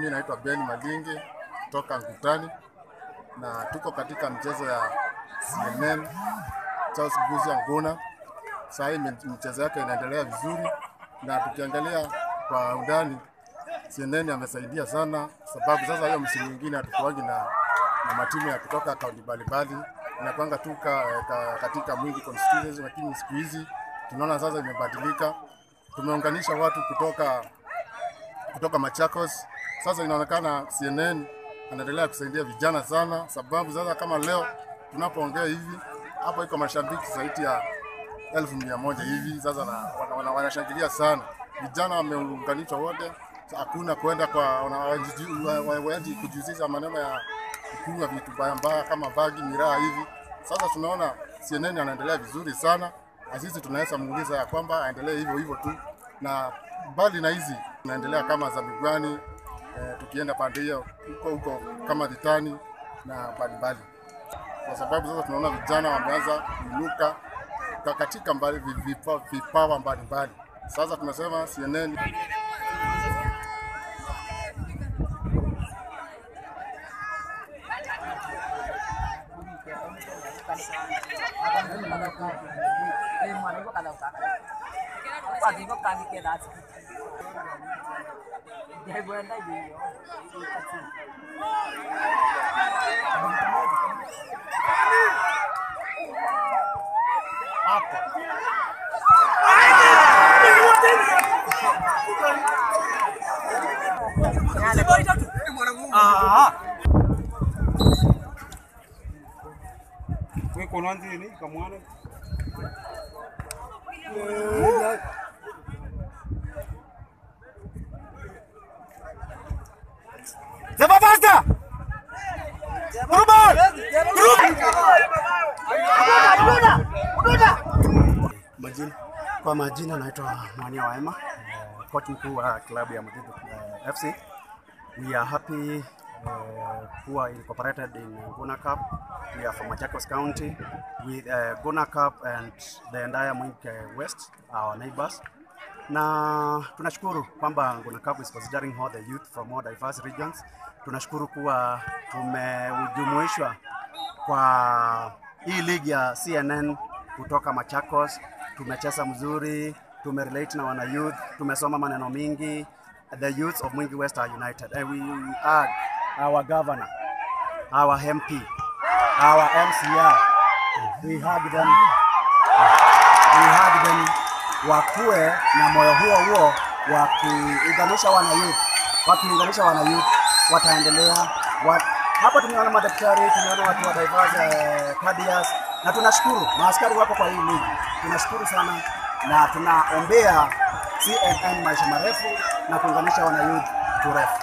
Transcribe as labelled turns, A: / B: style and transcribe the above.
A: Mimi naitwa Ben Malingi kutoka Ngutani na tuko katika mchezo ya CNN Charles Nguna. Sasa hii mchezo yake inaendelea vizuri na tukiangalia kwa undani CNN amesaidia sana, sababu sasa hiyo msimu mwingine hatukuangi na matimu ya kutoka kaunti mbalimbali, inakwanga tu katika Mwingi constituency, lakini siku hizi tunaona sasa imebadilika. Tumeunganisha watu kutoka Machakos. Sasa inaonekana CNN anaendelea kusaidia vijana sana, sababu sasa kama leo tunapoongea hivi hapo iko mashabiki zaidi ya 1,100 hivi. Sasa wanashangilia sana, vijana wameunganishwa wote, hakuna kwenda kwa waje kujihusisha maneno ya kunywa vitu mbaya kama bagi miraa hivi. Sasa tunaona CNN anaendelea vizuri sana, na sisi tunaweza muuliza ya kwamba aendelee hivyo hivyo tu, na bali na hizi tunaendelea kama za Migwani, tukienda pande hiyo huko kama Ditani na mbalimbali, kwa sababu sasa tunaona vijana wameanza kuinuka katika vipawa mbalimbali. Sasa tunasema CNN
B: Kwa majina naitwa Mwania Waema, coach mkuu wa klabu ya Mudhidhu FC. We are happy who are incorporated in Nguna Cup. We are from Machakos County with Nguna Cup and the entire Mwingi West, our neighbors. Na tunashukuru kwamba Nguna Cup is considering all the youth from all diverse regions. Tunashukuru kuwa tumejumuishwa kwa hii ligi ya CNN kutoka Machakos. Tumecheza mzuri, tumerelate na wana youth, tumesoma maneno mingi. The youths of Mwingi West are united, and we urge our governor, our MP, our MCR, we hug them wakue na moyo huo wa kuunganisha wana youth. Wakiunganisha wana youth wataendelea. Hapa tumeona madaktari, tumeona watu wa diverse cardias, na tunashukuru maaskari wako kwa hii ligi. Tunashukuru sana na tunaombea CNN maisha marefu na kuunganisha wana youth turefu.